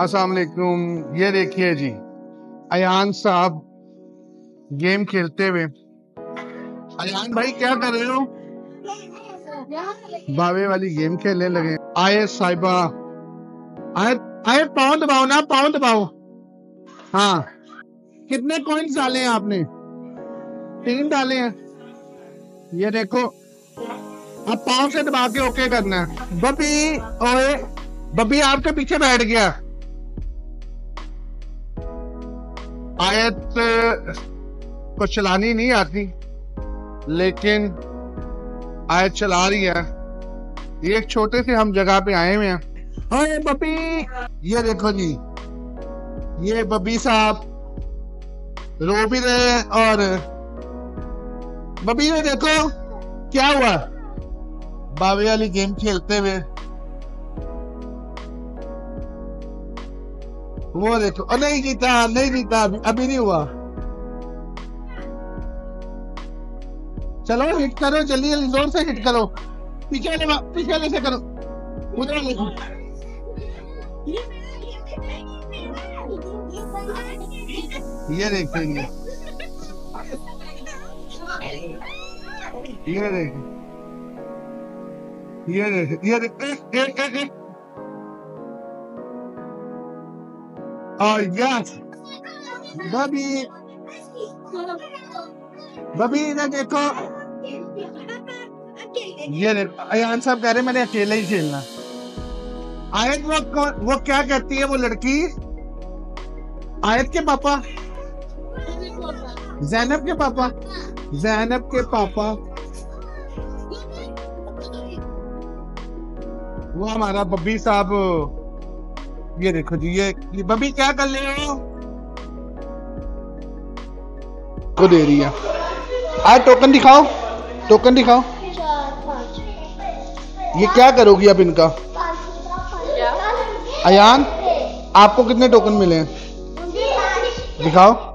अस्सलाम वालेकुम। ये देखिए जी, अयान साहब गेम खेलते हुए। अयान भाई क्या कर रहे हो? बावे वाली गेम खेलने लगे। आए साहिबा, आए आए, पाँव दबाओ ना, पाँव दबाओ। हाँ, कितने कॉइन्स डाले हैं आपने? 3 डाले हैं। ये देखो, अब पाँव से दबा के ओके करना है। बबी, ओए बबी आपके पीछे बैठ गया। आयत को चलानी नहीं आती, लेकिन आयत चला रही है। ये एक छोटे से हम जगह पे आए हुए हैं। ओए बबी, ये देखो जी, ये बबी साहब रो भी रहे हैं। और बबी ये देखो क्या हुआ, बावे वाली गेम खेलते हुए। वो देखो, और नहीं जीता, नहीं जीता, अभी नहीं हुआ। चलो हिट करो, जल्दी जल्दी जोर से हिट करो। पीछे वाले से करो, उधर देखो। ये देखेंगे, ये देख, ये देख, ये देख। और यस, बबी, बबी इधर देखो। ये देखो, अयान साहब कह रहे मैंने अकेले ही खेलना। आयत वो क्या कहती है वो लड़की? आयत के पापा, ज़ैनब के पापा, ज़ैनब के पापा। वो हमारा बब्बी साहब। ये देखो जी, ये बब्बी क्या कर रहे हो? को दे रही है। आए टोकन दिखाओ, टोकन दिखाओ। ये क्या करोगी अब इनका? अयान, आपको कितने टोकन मिले हैं? दिखाओ।